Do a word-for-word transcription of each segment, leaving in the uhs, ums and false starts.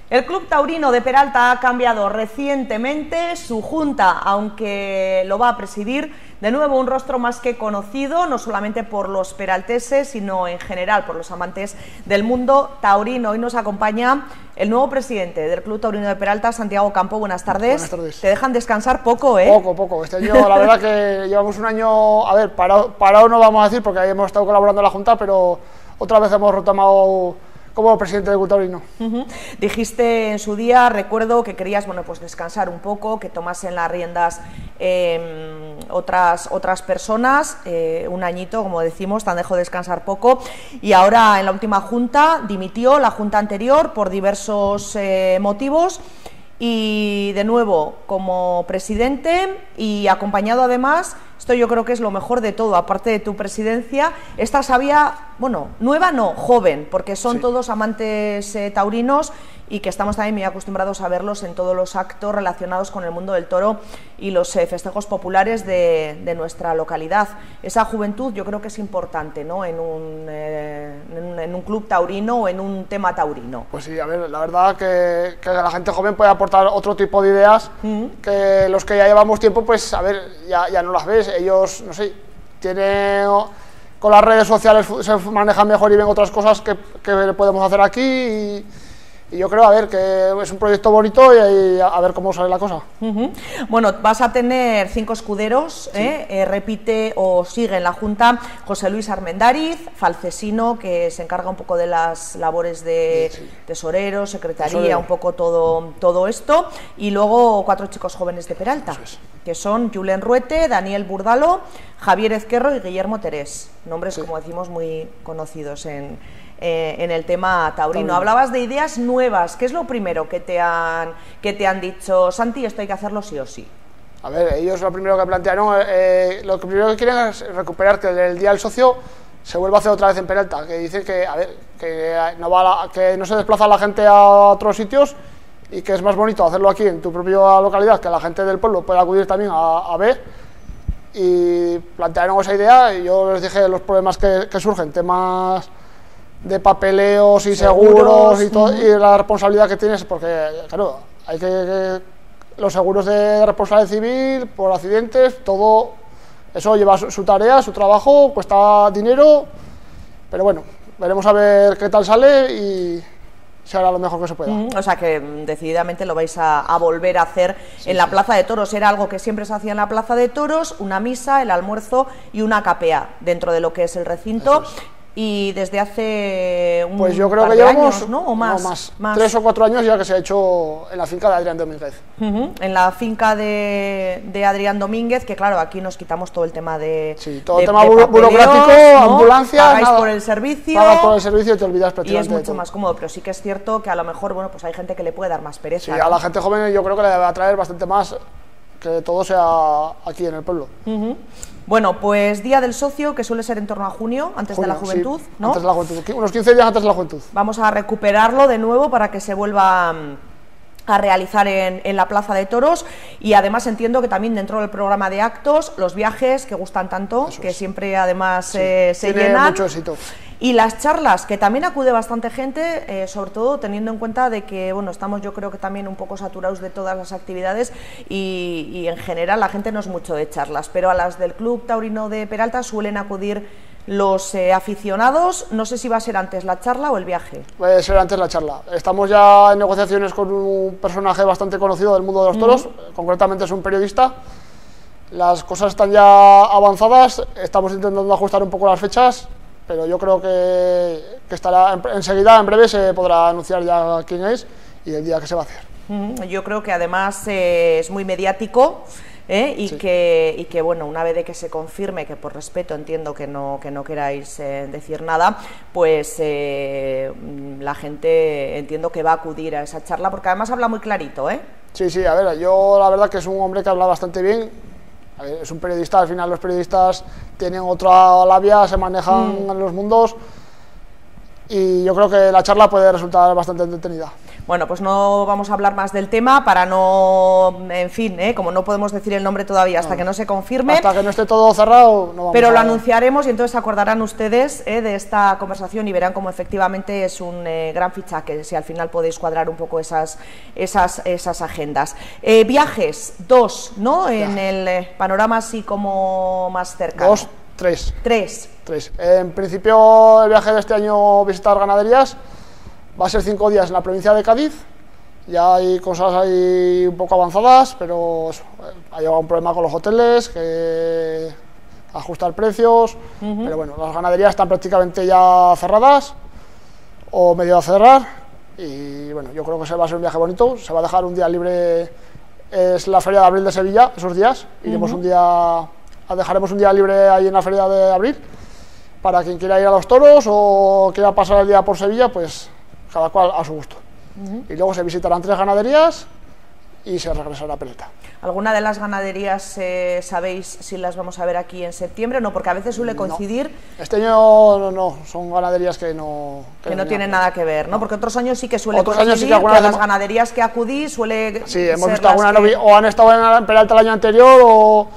El Club Taurino de Peralta ha cambiado recientemente su junta, aunque lo va a presidir de nuevo un rostro más que conocido, no solamente por los peralteses, sino en general por los amantes del mundo taurino. Hoy nos acompaña el nuevo presidente del Club Taurino de Peralta, Santiago Campo. Buenas tardes. Buenas tardes. Te dejan descansar poco, ¿eh? Poco, poco. Este año, la verdad que llevamos un año, a ver, parado, parado no vamos a decir, porque ahí hemos estado colaborando en la junta, pero otra vez hemos retomado como presidente del Club Taurino. Uh-huh. Dijiste en su día, recuerdo, que querías, bueno, pues descansar un poco, que tomasen las riendas eh, otras, otras personas, eh, un añito, como decimos, te han dejado descansar poco, y ahora en la última junta dimitió la junta anterior por diversos eh, motivos, y de nuevo como presidente y acompañado además, esto yo creo que es lo mejor de todo, aparte de tu presidencia, esta sabia, bueno, nueva no, joven, porque son sí. todos amantes eh, taurinos y que estamos también muy acostumbrados a verlos en todos los actos relacionados con el mundo del toro y los eh, festejos populares de, de nuestra localidad. Esa juventud yo creo que es importante, ¿no?, en un, eh, en un, en un club taurino o en un tema taurino. Pues sí, a ver, la verdad que, que la gente joven puede aportar otro tipo de ideas uh-huh. que los que ya llevamos tiempo, pues a ver, ya, ya no las ves, ellos, no sé, tienen... con las redes sociales se manejan mejor y ven otras cosas que, que podemos hacer aquí y, y yo creo, a ver, que es un proyecto bonito y, y a, a ver cómo sale la cosa. Uh-huh. Bueno, vas a tener cinco escuderos, sí. ¿eh? Eh, repite o sigue en la Junta José Luis Armendáriz, falcesino, que se encarga un poco de las labores de sí, sí. tesorero, secretaría, tesorero. un poco todo, todo esto, y luego cuatro chicos jóvenes de Peralta, es. que son Julen Ruete, Daniel Burdalo, Javier Ezquerro y Guillermo Terés, nombres, sí. como decimos, muy conocidos en, eh, en el tema taurino. taurino. Hablabas de ideas nuevas, ¿qué es lo primero que te han, que te han dicho, Santi, esto hay que hacerlo sí o sí? A ver, ellos lo primero que plantearon, eh, lo que primero que quieren es recuperar que el Día del Socio se vuelva a hacer otra vez en Peralta, que dicen que, a ver, que no, va la, que no se desplaza la gente a otros sitios y que es más bonito hacerlo aquí en tu propia localidad, que la gente del pueblo pueda acudir también a, a ver. Y plantearon esa idea y yo les dije los problemas que, que surgen, temas de papeleos y seguros, seguros y, todo, uh-huh. y la responsabilidad que tienes, porque claro, hay que, que los seguros de responsabilidad civil por accidentes, todo eso lleva su, su tarea, su trabajo, cuesta dinero, pero bueno, veremos a ver qué tal sale y se hará lo mejor que se pueda. Mm, o sea que decididamente lo vais a, a volver a hacer sí, en la sí. Plaza de Toros. Era algo que siempre se hacía en la Plaza de Toros, una misa, el almuerzo y una capea dentro de lo que es el recinto. Y desde hace un pues yo creo par que de llevamos, años, ¿no? O más, no, más, más. Tres o cuatro años ya que se ha hecho en la finca de Adrián Domínguez. Uh-huh. En la finca de, de Adrián Domínguez, que claro, aquí nos quitamos todo el tema de Sí, todo de, el tema de burocrático, ¿no? ambulancias, pagáis nada, por el servicio. Pagas por el servicio y te olvidas prácticamente Y es mucho más cómodo, pero sí que es cierto que a lo mejor, bueno, pues hay gente que le puede dar más pereza. Sí, ¿no? a la gente joven yo creo que le va a traer bastante más que todo sea aquí en el pueblo. Uh-huh. Bueno, pues Día del Socio, que suele ser en torno a junio, antes junio, de la juventud, sí, ¿no? Antes de la juventud, unos quince días antes de la juventud. Vamos a recuperarlo de nuevo para que se vuelva a realizar en, en la Plaza de Toros, y además entiendo que también dentro del programa de actos, los viajes que gustan tanto, Eso que es. siempre además sí, eh, se tiene llenan. Mucho éxito. Y las charlas, que también acude bastante gente, eh, sobre todo teniendo en cuenta de que, bueno, estamos yo creo que también un poco saturados de todas las actividades y, y en general la gente no es mucho de charlas, pero a las del Club Taurino de Peralta suelen acudir los eh, aficionados. No sé si va a ser antes la charla o el viaje. Puede ser antes la charla. Estamos ya en negociaciones con un personaje bastante conocido del mundo de los toros, uh-huh. concretamente es un periodista. Las cosas están ya avanzadas, estamos intentando ajustar un poco las fechas, pero yo creo que, que estará en, enseguida, en breve, se podrá anunciar ya quién es y el día que se va a hacer. Uh-huh. Yo creo que además eh, es muy mediático. ¿Eh? Y, sí. que, y que, bueno, una vez de que se confirme, que por respeto entiendo que no, que no queráis eh, decir nada, pues eh, la gente entiendo que va a acudir a esa charla, porque además habla muy clarito, ¿eh? Sí, sí, a ver, yo la verdad que es un hombre que habla bastante bien, a ver, es un periodista, al final los periodistas tienen otra labia, se manejan mm. en los mundos, y yo creo que la charla puede resultar bastante entretenida. Bueno, pues no vamos a hablar más del tema para no, en fin, ¿eh? como no podemos decir el nombre todavía hasta no. que no se confirme. Hasta que no esté todo cerrado, no vamos Pero a... lo anunciaremos y entonces se acordarán ustedes ¿eh? de esta conversación y verán cómo efectivamente es un eh, gran fichaje, si al final podéis cuadrar un poco esas, esas, esas agendas. Eh, viajes, dos, ¿no? Viajes. En el eh, panorama así como más cercano. Dos, tres. Tres. Tres. En principio el viaje de este año, visitar ganaderías, va a ser cinco días en la provincia de Cádiz. Ya hay cosas ahí un poco avanzadas, pero ha llegado un problema con los hoteles, que ajustar precios, uh-huh. pero bueno, las ganaderías están prácticamente ya cerradas, o medio a cerrar, y bueno, yo creo que se va a ser un viaje bonito. Se va a dejar un día libre, es la Feria de Abril de Sevilla, esos días, iremos uh-huh. un día, dejaremos un día libre ahí en la Feria de Abril, para quien quiera ir a los toros o quiera pasar el día por Sevilla, pues cada cual a su gusto. Uh-huh. Y luego se visitarán tres ganaderías y se regresará a Peralta. ¿Alguna de las ganaderías eh, sabéis si las vamos a ver aquí en septiembre? No, porque a veces suele coincidir. No. Este año no, no, son ganaderías que no... Que, que no tienen nada que ver, ¿no? no. Porque otros años sí que suele otros coincidir, años sí que, algunas que las ganaderías que acudí suele Sí, hemos visto alguna que... novedad, o han estado en Peralta el año anterior, o,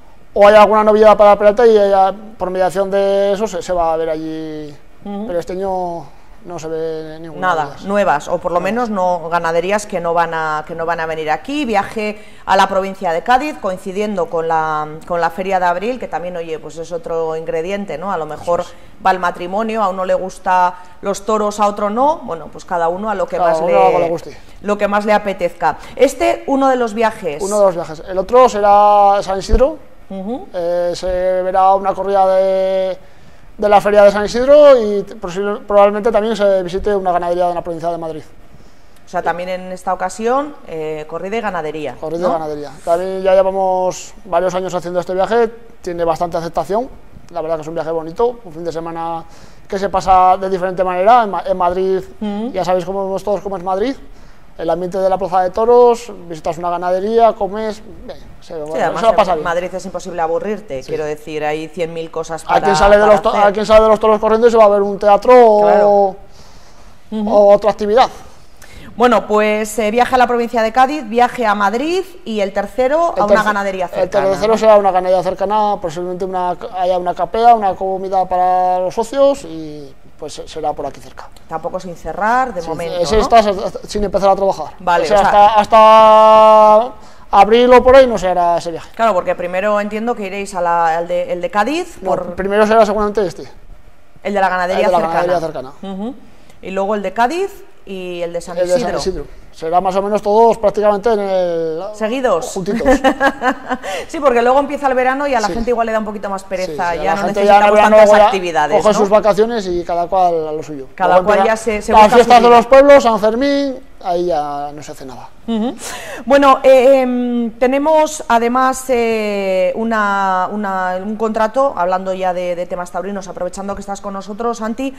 o hay alguna novedad para Peralta y ella, por mediación de eso se, se va a ver allí. Uh-huh. Pero este año... no se ve ninguna. Nada, nuevas, o por lo menos no ganaderías que no van a que no van a venir aquí. Viaje a la provincia de Cádiz, coincidiendo con la con la Feria de Abril, que también, oye, pues es otro ingrediente, ¿no? A lo mejor sí. va el matrimonio, a uno le gusta los toros, a otro no. Bueno, pues cada uno a lo que cada más le, le guste. Lo que más le apetezca. Este, uno de los viajes. Uno de los viajes. El otro será San Isidro. Uh-huh. eh, se verá una corrida de de la Feria de San Isidro y probablemente también se visite una ganadería de la provincia de Madrid. O sea, también en esta ocasión, eh, corrida y ganadería. Corrida ¿no? y ganadería. También ya llevamos varios años haciendo este viaje, tiene bastante aceptación, la verdad que es un viaje bonito, un fin de semana que se pasa de diferente manera. En, Ma en Madrid, uh-huh. ya sabéis cómo vemos todos cómo es Madrid, el ambiente de la plaza de toros, visitas una ganadería, comes, bien, se, sí, bueno, además se lo pasa bien. Madrid es imposible aburrirte, sí. quiero decir, hay cien mil cosas para, a quien sale de para los hacer. A quien sale de los toros corriendo y se va a ver un teatro claro. o, uh-huh. o otra actividad. Bueno, pues eh, viaje a la provincia de Cádiz, viaje a Madrid y el tercero el a una ganadería cercana. El tercero ¿no? será una ganadería cercana, posiblemente una, haya una capea, una comida para los socios y pues será por aquí cerca. Tampoco sin cerrar, de sí, momento, ese ¿no? está sin empezar a trabajar. Vale, o sea, o sea, hasta, hasta abril o por ahí no se hará ese viaje. Claro, porque primero entiendo que iréis a la, al, de, el de Cádiz. No, por... primero será seguramente este. El de la ganadería el de la cercana. Ganadería cercana. Uh-huh. Y luego el de Cádiz y el de San el Isidro. De San Isidro. Será más o menos todos prácticamente en el... ¿Seguidos? Juntitos. Sí, porque luego empieza el verano y a la sí. gente igual le da un poquito más pereza, sí, sí, ya no gente necesitamos ya tantas ya actividades, coge ¿no? sus vacaciones y cada cual a lo suyo. Cada luego cual ya se, se Las fiestas de los pueblos, San Fermín, ahí ya no se hace nada. Uh-huh. Bueno, eh, eh, tenemos además eh, una, una, un contrato, hablando ya de, de temas taurinos, aprovechando que estás con nosotros, Santi,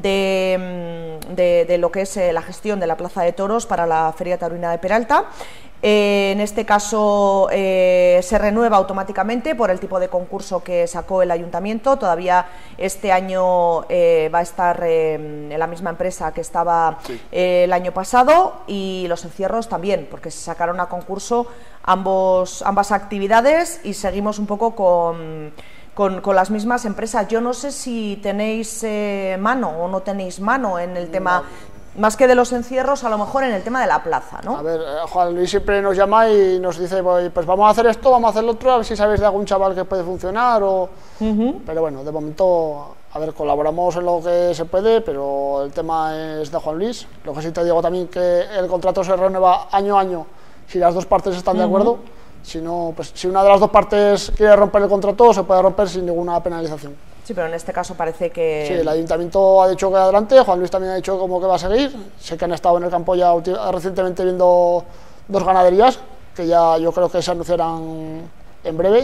de, de, de lo que es eh, la gestión de la Plaza de Toros para la Feria Taurina de Peralta. Eh, en este caso eh, se renueva automáticamente por el tipo de concurso que sacó el ayuntamiento. Todavía este año eh, va a estar eh, en la misma empresa que estaba sí. eh, el año pasado, y los encierros también, porque se sacaron a concurso ambos, ambas actividades y seguimos un poco con, con, con las mismas empresas. Yo no sé si tenéis eh, mano o no tenéis mano en el tema... No. Más que de los encierros, a lo mejor en el tema de la plaza, ¿no? A ver, Juan Luis siempre nos llama y nos dice, pues vamos a hacer esto, vamos a hacer lo otro, a ver si sabéis de algún chaval que puede funcionar o... Uh-huh. Pero bueno, de momento, a ver, colaboramos en lo que se puede, pero el tema es de Juan Luis. Lo que sí te digo también que el contrato se renueva año a año si las dos partes están uh-huh. de acuerdo. Si no, pues si una de las dos partes quiere romper el contrato, se puede romper sin ninguna penalización. Sí, pero en este caso parece que... Sí, el ayuntamiento ha dicho que adelante, Juan Luis también ha dicho cómo que va a seguir. Sé que han estado en el campo ya recientemente viendo dos ganaderías, que ya yo creo que se anunciarán en breve,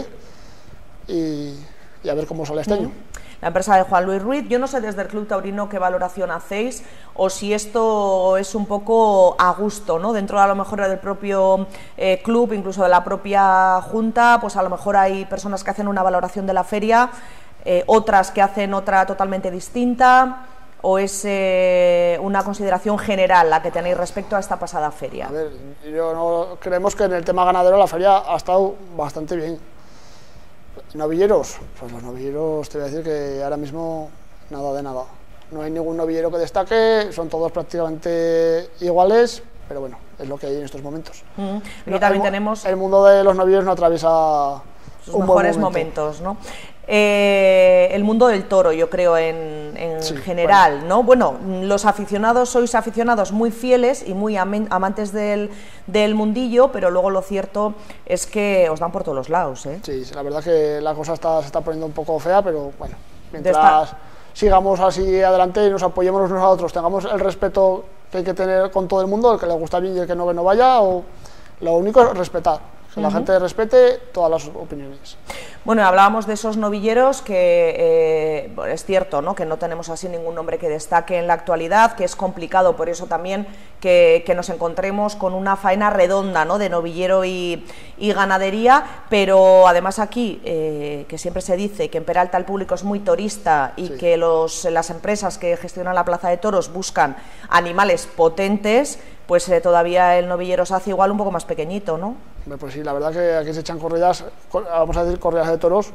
y, y a ver cómo sale este año. La empresa de Juan Luis Ruiz. Yo no sé desde el Club Taurino qué valoración hacéis, o si esto es un poco a gusto, ¿no? Dentro a lo mejor del propio eh, club, incluso de la propia junta, pues a lo mejor hay personas que hacen una valoración de la feria, eh, otras que hacen otra totalmente distinta. o es eh, una consideración general la que tenéis respecto a esta pasada feria? A ver, yo no, creemos que en el tema ganadero la feria ha estado bastante bien. Novilleros, pues los novilleros te voy a decir que ahora mismo nada de nada. No hay ningún novillero que destaque, son todos prácticamente iguales, pero bueno, es lo que hay en estos momentos. Mm. Aquí no, también el, tenemos... El mundo de los novilleros no atraviesa sus un mejores buen momento. momentos, ¿no? Eh, el mundo del toro, yo creo, en, en sí, general, bueno. ¿no? Bueno, los aficionados, sois aficionados muy fieles y muy am amantes del, del mundillo, pero luego lo cierto es que os dan por todos los lados, ¿eh? Sí, la verdad que la cosa está, se está poniendo un poco fea, pero bueno, mientras sigamos así adelante y nos apoyemos unos a otros, tengamos el respeto que hay que tener con todo el mundo, el que le gusta bien y el que no, que no vaya, o lo único es respetar, que uh-huh. la gente respete todas las opiniones. Bueno, hablábamos de esos novilleros que eh, bueno, es cierto, ¿no?, que no tenemos así ningún nombre que destaque en la actualidad, que es complicado por eso también que, que nos encontremos con una faena redonda, ¿no?, de novillero y, y ganadería, pero además aquí, eh, que siempre se dice que en Peralta el público es muy torista y sí. que los, las empresas que gestionan la plaza de toros buscan animales potentes, pues eh, todavía el novillero se hace igual un poco más pequeñito, ¿no? Pues sí, la verdad que aquí se echan corridas, vamos a decir corridas de toros,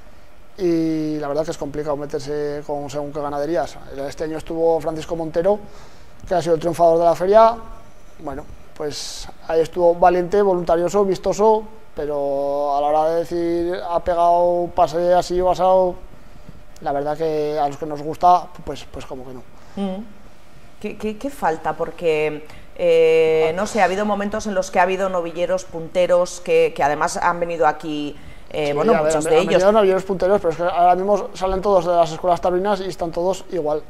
y la verdad que es complicado meterse con según qué ganaderías. Este año estuvo Francisco Montero, que ha sido el triunfador de la feria. Bueno, pues ahí estuvo valiente, voluntarioso, vistoso, pero a la hora de decir ha pegado pase así o asado, la verdad que a los que nos gusta, pues, pues como que no. Mm. ¿Qué, qué, qué falta? Porque... Eh, no sé, ha habido momentos en los que ha habido novilleros punteros que, que además han venido aquí, eh, sí, bueno, muchos ver, han, de han ellos. Han novilleros punteros, pero es que ahora mismo salen todos de las escuelas taurinas y están todos igual.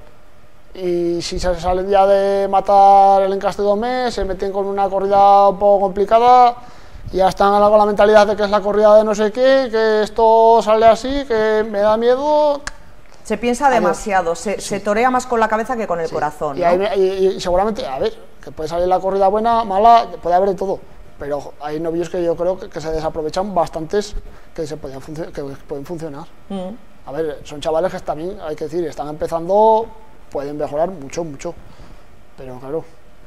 Y si se salen ya de matar el encaste domé, se meten con una corrida un poco complicada, y ya están con la mentalidad de que es la corrida de no sé qué, que esto sale así, que me da miedo. Se piensa demasiado, se, sí. se torea más con la cabeza que con el sí. corazón, y, ¿no? hay, y, y seguramente, a ver, que puede salir la corrida buena, mala, puede haber de todo, pero hay novillos que yo creo que, que se desaprovechan bastantes, que se pueden, func que pueden funcionar. Mm. A ver, son chavales que también, hay que decir, están empezando, pueden mejorar mucho, mucho, pero claro,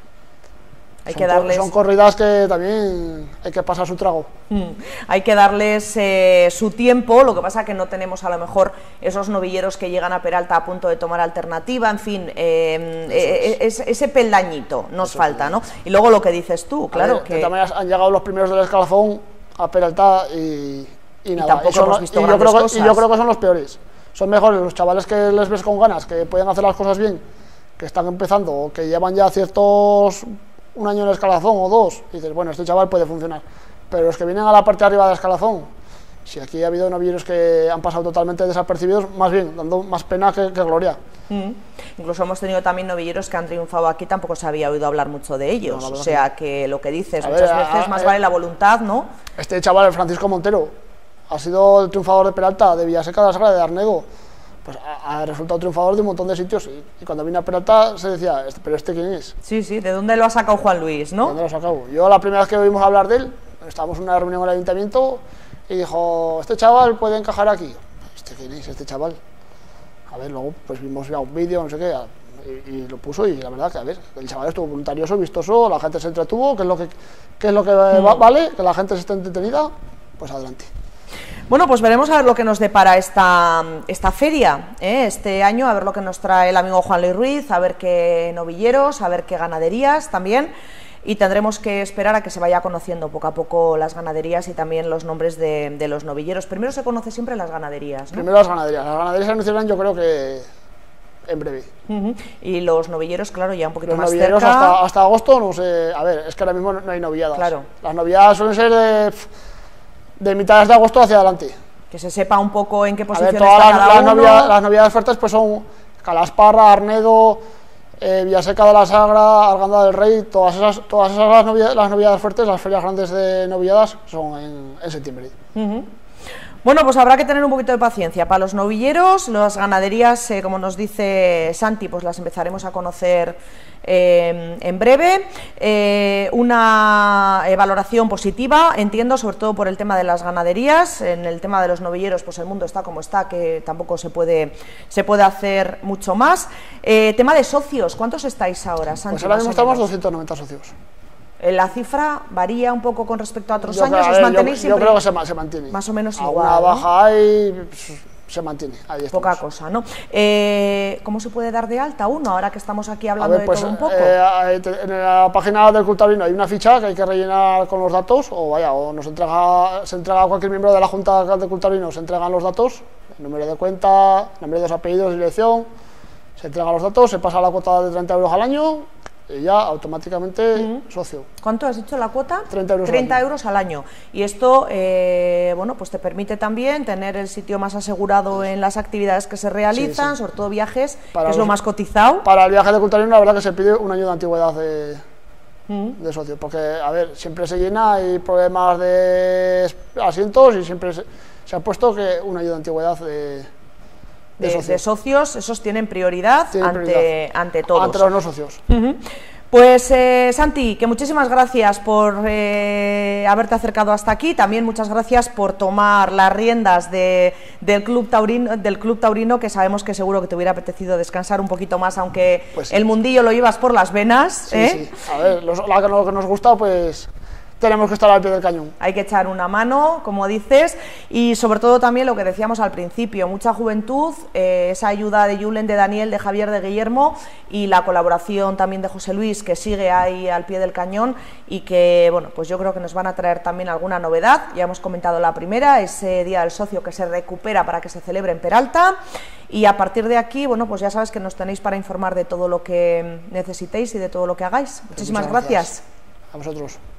hay son, que darles... son corridas que también hay que pasar su trago. Mm. Hay que darles eh, su tiempo, lo que pasa que no tenemos a lo mejor esos novilleros que llegan a Peralta a punto de tomar alternativa, en fin, eh, eh, es. Es, ese peldañito nos Eso falta, ¿no? Y luego lo que dices tú, claro, ver, que... De todas maneras han llegado los primeros del escalafón a Peralta y, y, y nada, tampoco y, son, hemos visto y, yo creo que, y yo creo que son los peores, son mejores los chavales que les ves con ganas, que pueden hacer las cosas bien, que están empezando, o que llevan ya ciertos... un año en el escalafón o dos, y dices, bueno, este chaval puede funcionar, pero los que vienen a la parte de arriba del escalafón, si aquí ha habido novilleros que han pasado totalmente desapercibidos, más bien, dando más pena que, que gloria. Mm. Incluso hemos tenido también novilleros que han triunfado aquí, tampoco se había oído hablar mucho de ellos, no, o sea que lo que dices, a muchas ver, veces a, más a, vale la voluntad, ¿no? Este chaval, el Francisco Montero, ha sido el triunfador de Peralta, de Villaseca de la Sagra, de Arnedo, pues ha, ha resultado triunfador de un montón de sitios, y, y cuando vine a Peralta se decía, ¿pero este quién es? Sí, sí, ¿de dónde lo ha sacado Juan Luis, no? ¿De dónde lo ha sacado? Yo la primera vez que oímos hablar de él, estábamos en una reunión en el ayuntamiento y dijo, este chaval puede encajar aquí. ¿Este quién es, este chaval? A ver, luego pues vimos ya un vídeo, no sé qué, y, y lo puso, y la verdad que a ver, el chaval estuvo voluntarioso, vistoso, la gente se entretuvo, que es lo que, que, es lo que mm. va, vale, que la gente se esté entretenida, pues adelante. Bueno, pues veremos a ver lo que nos depara esta, esta feria, ¿eh? este año, a ver lo que nos trae el amigo Juan Luis Ruiz, a ver qué novilleros, a ver qué ganaderías también, y tendremos que esperar a que se vaya conociendo poco a poco las ganaderías y también los nombres de, de los novilleros. Primero se conoce siempre las ganaderías, ¿no? Primero las ganaderías, las ganaderías se anunciarán yo creo que en breve. Uh-huh. Y los novilleros, claro, ya un poquito los más novilleros cerca. Hasta, hasta agosto, no sé, a ver, es que ahora mismo no, no hay novilladas. Claro. Las novilladas suelen ser de... de mitades de agosto hacia adelante. Que se sepa un poco en qué posición ver, todas está las, cada las uno. Novedades, las novedades fuertes pues son Calasparra, Arnedo, eh, Villaseca de la Sagra, Arganda del Rey, todas esas, todas esas las novedades, las novedades fuertes, las ferias grandes de novilladas son en, en septiembre. Uh-huh. Bueno, pues habrá que tener un poquito de paciencia. Para los novilleros, las ganaderías, eh, como nos dice Santi, pues las empezaremos a conocer eh, en breve. Eh, una eh, valoración positiva, entiendo, sobre todo por el tema de las ganaderías. En el tema de los novilleros, pues el mundo está como está, que tampoco se puede, se puede hacer mucho más. Eh, tema de socios, ¿cuántos estáis ahora, Santi? Pues ahora mismo estamos doscientos noventa socios. La cifra varía un poco con respecto a otros yo años, creo, ¿os ver, mantenéis yo, siempre? yo creo que se, se mantiene. Más o menos Alguna igual, ¿no? baja hay, se mantiene. Ahí Poca cosa, ¿no? Eh, ¿Cómo se puede dar de alta uno ahora que estamos aquí hablando a ver, pues, de todo un poco? Eh, en la página del Club Taurino hay una ficha que hay que rellenar con los datos, o vaya, o nos entrega, se entrega a cualquier miembro de la Junta del Club Taurino, se entregan los datos, el número de cuenta, nombre de los apellidos, dirección, se entregan los datos, se pasa a la cuota de treinta euros al año y ya automáticamente uh-huh. socio. ¿Cuánto has dicho la cuota? treinta euros, treinta al, año. euros al año. Y esto, eh, bueno, pues te permite también tener el sitio más asegurado en las actividades que se realizan, sí, sí. sobre todo viajes, para que es los, lo más cotizado. Para el viaje de Club Taurino, la verdad que se pide un año de antigüedad de, uh-huh. de socio, porque, a ver, siempre se llena, hay problemas de asientos y siempre se, se ha puesto que un año de antigüedad de... De, de, socios. de socios, esos tienen prioridad, tienen ante, prioridad ante todos. Ante los no socios. Uh-huh. Pues eh, Santi, que muchísimas gracias por eh, haberte acercado hasta aquí, también muchas gracias por tomar las riendas de, del, Club Taurino, del Club Taurino, que sabemos que seguro que te hubiera apetecido descansar un poquito más, aunque pues sí. el mundillo lo llevas por las venas. Sí, ¿eh? sí. A ver, los, la, lo que nos gusta, pues... tenemos que estar al pie del cañón. Hay que echar una mano, como dices, y sobre todo también lo que decíamos al principio, mucha juventud, eh, esa ayuda de Julen, de Daniel, de Javier, de Guillermo, y la colaboración también de José Luis, que sigue ahí al pie del cañón, y que, bueno, pues yo creo que nos van a traer también alguna novedad. Ya hemos comentado la primera, ese Día del Socio que se recupera para que se celebre en Peralta, y a partir de aquí, bueno, pues ya sabes que nos tenéis para informar de todo lo que necesitéis y de todo lo que hagáis. Muchísimas gracias. gracias. A vosotros.